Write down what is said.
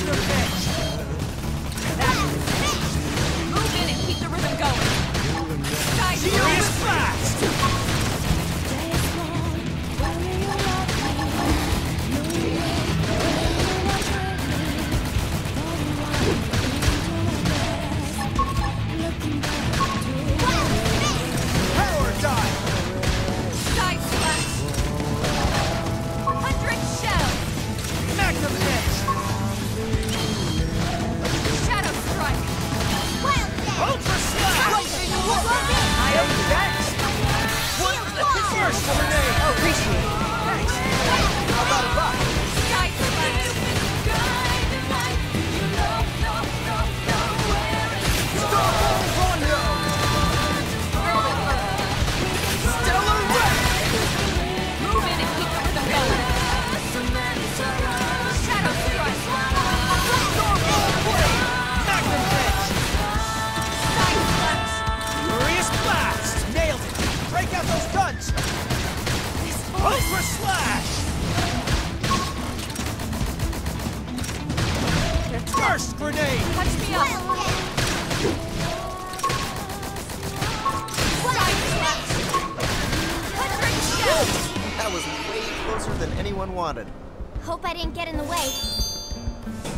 Magnum pitch! Move in and keep the rhythm going. Furious blast! Power dive! Side slash. 100 shell. Magnum pitch! Shadow strike. Ultra slash! I owe you thanks! First for Renee! Oh, appreciate it. Thanks. How about a buck? Side slash. Starfall Rondo! Stellar Wreck! Move in and keep the rhythm going. Shadow strike. Starfall Blade! Magnum pitch! Side slash. Furious blast! Nailed it! Break out those guns! Ultra slash! Burst grenade! Touch me up. Side slash. 100 shell. That was way closer than anyone wanted. Hope I didn't get in the way.